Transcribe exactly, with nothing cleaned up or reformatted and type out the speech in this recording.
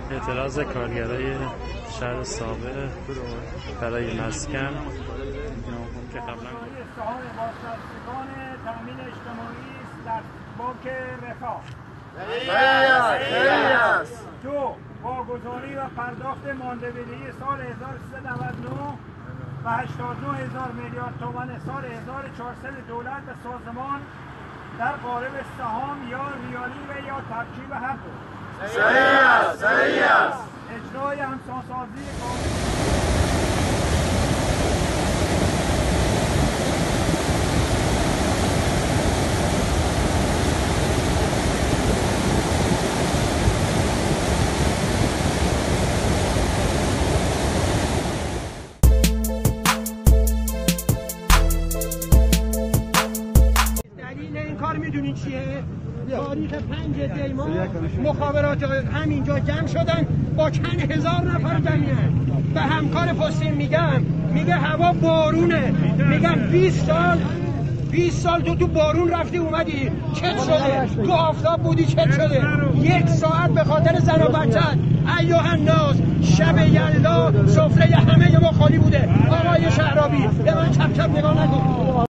اعتراض کارگرای شهر سابق برای مسکن که قبلا سهام بازنشستگان تامین اجتماعی است در بانک رفاه. دو، واگذاری و پرداخت مانده‌بدهی سال هزار و سیصد و نود و نه و هشتاد و نه هزار میلیارد تومان سال هزار و چهارصد دولت به سازمان در قالب سهام یا ریالی و یا ترکیب حق. صحیح است، صحیح است. اجرای همسانسازی قانون میدونین چیه؟ تاریخ پنج دی ماه مخابرات همینجا جمع شدن با چند هزار نفر جمعیت. به همکار پستین میگم، میگه هوا بارونه، میگم بیست سال بیست سال تو تو بارون رفتی اومدی چت شده؟ تو آفتاب بودی چت شده؟ یک ساعت به خاطر زن و بچت ایها الناس شب یلدا سفره همه ما خالی بوده. آقای شهرابی به من چپ چپ نگاه نکن.